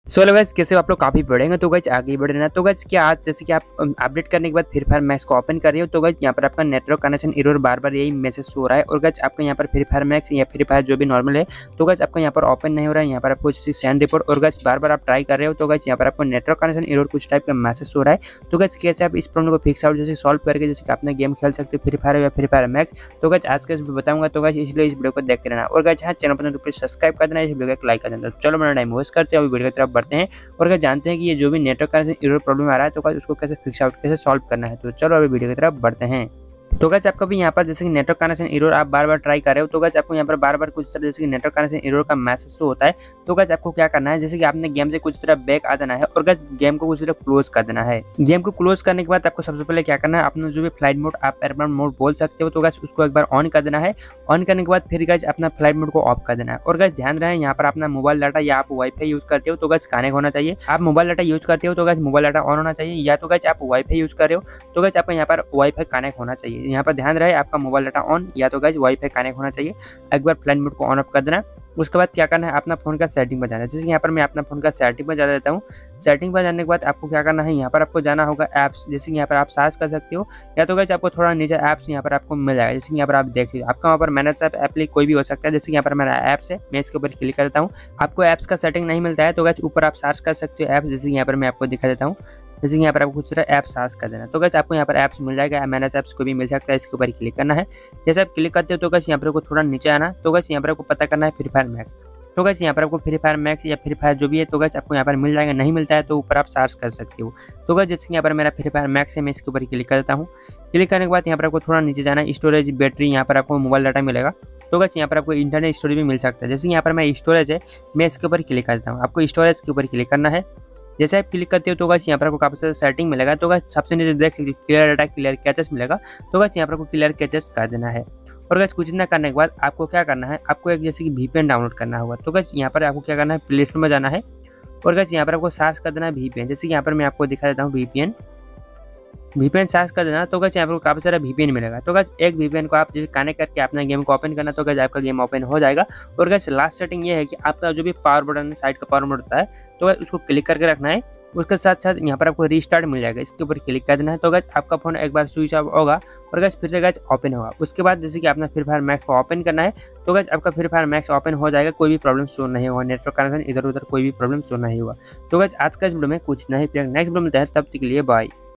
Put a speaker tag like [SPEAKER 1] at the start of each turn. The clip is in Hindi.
[SPEAKER 1] सो हेलो गाइस, कैसे हो आप लोग? काफ़ी बढ़ेंगे तो गाइस आगे ही बढ़ रहे ना। तो गाइस क्या आज जैसे कि आप अपडेट करने के बाद फ्री फायर मैक्स को ओपन कर रहे हो तो गाइस यहाँ पर आपका नेटवर्क कनेक्शन एरर बार-बार यही मैसेज शो हो रहा है और गाइस आपका यहाँ पर फ्री फायर मैक्स या फ्री फायर जो भी नॉर्मल है तो गाइस आपका यहाँ पर ओपन नहीं हो रहा है। यहाँ पर आपको जैसे सेंड रिपोर्ट और गाइस बार-बार आप ट्राई कर रहे हो तो गाइस यहाँ पर आपको नेटवर्क कनेक्शन एरर कुछ टाइप का मैसेज शो हो रहा है। तो गाइस कैसे आप इस प्रॉब्लम को फिक्स आउट जैसे सॉल्व करके जैसे कि अपना गेम खेल सकते हो फ्री फायर या फ्री फायर मैक्स, तो गाइस आज के इस बताऊंगा। तो गाइस इसलिए इस वीडियो को देखते रहना और गाइस हाँ चैनल पर तो प्लीज सब्सक्राइब कर देना, इस वीडियो को एक लाइक कर देना। तो चलो मेरा टाइम वेस्ट करते हैं अभी वीडियो की तरफ बढ़ते हैं और जानते हैं कि ये जो भी नेटवर्क कनेक्शन एरर प्रॉब्लम आ रहा है तो उसको कैसे फिक्स आउट कैसे सॉल्व करना है। तो चलो अभी वीडियो की तरफ बढ़ते हैं। तो गाइस आपका भी यहाँ पर जैसे कि नेटवर्क कनेक्शन एरर आप बार-बार ट्राई कर रहे हो तो गाइस आपको यहाँ पर बार-बार कुछ तरह जैसे कि नेटवर्क कनेक्शन एरर का मैसेज शो होता है। तो गाइस आपको क्या करना है, जैसे कि आपने गेम से कुछ तरह बैक आ जाना है और गाइस गेम को कुछ तरह क्लोज कर देना है। गेम को क्लोज करने के बाद आपको सबसे पहले क्या करना है, अपना जो भी फ्लाइट मोड आप एयरप्लेन मोड बोल सकते हो तो गाइस उसको एक बार ऑन कर देना है। ऑन करने के बाद फिर गाइस अपना फ्लाइट मोड को ऑफ कर देना है और गाइस ध्यान रहे यहाँ पर अपना मोबाइल डाटा या आप वाईफाई यूज करते हो तो गाइस कनेक्ट होना चाहिए। आप मोबाइल डाटा यूज करते हो तो गाइस मोबाइल डाटा ऑन होना चाहिए, या तो गाइस आप वाईफाई यूज कर रहे हो तो गाइस आपका यहाँ पर वाईफाई कनेक्ट होना चाहिए। यहाँ पर ध्यान रहे आपका मोबाइल डाटा ऑन या तो गाइस वाईफाई कनेक्ट होना चाहिए। एक बार फ्लाइट मोड को ऑन ऑफ कर देना। उसके बाद क्या करना है, अपना फोन का सेटिंग पर जाना है। जैसे यहाँ पर मैं अपना फोन का सेटिंग पर जा देता हूँ। सेटिंग पर जाने के बाद आपको क्या करना है, यहाँ पर आपको जाना होगा ऐप्स। जैसे यहाँ पर आप सर्च कर सकते हो या तो गाइस आपको थोड़ा नीचे ऐप्स यहाँ पर आपको मिल जाएगा। जैसे यहाँ पर आप देख सकते हो आपका वहाँ पर मैनेज ऐप कोई भी हो सकता है। जैसे यहाँ पर मेरा ऐप्स है, मैं इसके ऊपर क्लिक करता हूँ। आपको ऐप्स का सेटिंग नहीं मिलता है तो गाइस ऊपर आप सर्च कर सकते हो ऐप्स। जैसे यहाँ पर मैं आपको दिखा देता हूँ। जैसे यहाँ पर आपको कुछ तरह ऐप सर्च कर देना तो गाइस आपको यहाँ पर ऐप्स मिल जाएगा। मैनेज ऐप्स को भी मिल सकता है, इसके ऊपर क्लिक करना है। जैसे आप क्लिक करते हो तो गाइस यहाँ पर आपको थोड़ा नीचे आना तो गाइस यहाँ पर आपको पता करना है फ्री फायर मैक्स। तो गाइस यहाँ पर आपको फ्री फायर मैक्स या फ्री फायर जो भी है तो गाइस आपको यहाँ पर मिल जाएगा। नहीं मिलता है तो ऊपर आप सर्च कर सकते हो। तो गाइस जैसे यहाँ पर मेरा फ्री फायर मैक्स है, मैं इसके ऊपर क्लिक करता हूँ। क्लिक करने के बाद यहाँ पर आपको थोड़ा नीचे जाना है, स्टोरेज बैटरी, यहाँ पर आपको मोबाइल डाटा मिलेगा। तो गाइस यहाँ पर आपको इंटरनेट स्टोरेज भी मिल सकता है। जैसे यहाँ पर मैं स्टोरेज है, मैं इसके ऊपर क्लिक करता हूँ। आपको स्टोरेज के ऊपर क्लिक करना है। जैसे आप क्लिक करते हो तो गाइस यहाँ पर आपको काफी सारा सेटिंग मिलेगा। तो गाइस सबसे नीचे देख सकते हो क्लियर डाटा क्लियर कैचेस मिलेगा। तो गाइस यहाँ पर आपको क्लियर कैचेस कर देना है और गाइस कुछ इतना करने के बाद आपको क्या करना है, आपको एक जैसे कि VPN डाउनलोड करना होगा। तो गाइस यहाँ पर आपको क्या करना है, प्ले स्टोर में जाना है और गाइस यहाँ पर आपको सर्च कर देना है VPN। जैसे यहाँ पर मैं आपको दिखा देता हूँ VPN सर्च कर देना। तो गाइस यहाँ पर काफी सारा VPN मिलेगा। तो गाइस एक VPN को आप जैसे कनेक्ट करके अपना गेम को ओपन करना तो गाइस आपका गेम ओपन हो जाएगा। और गाइस लास्ट सेटिंग ये है कि आपका जो भी पावर बटन साइड का पावर बटन होता है तो गाइस उसको क्लिक करके रखना है। उसके साथ साथ यहाँ पर आपको रीस्टार्ट मिल जाएगा, इसके ऊपर क्लिक कर देना है। तो गाइस आपका फोन एक बार स्विच ऑफ होगा और गाइस फिर से गाइस ओपन होगा। उसके बाद जैसे कि अपना फ्री फायर मैक्स को ओपन करना है तो गाइस आपका फ्री फायर मैक्स ओपन हो जाएगा। कोई भी प्रॉब्लम शो नहीं होगा, नेटवर्क कनेक्शन इधर उधर कोई भी प्रॉब्लम शो नहीं होगा। तो गाइस आज का इस वीडियो में कुछ नहीं, नेक्स्ट वीडियो मिलता है, तब तक के लिए बाय।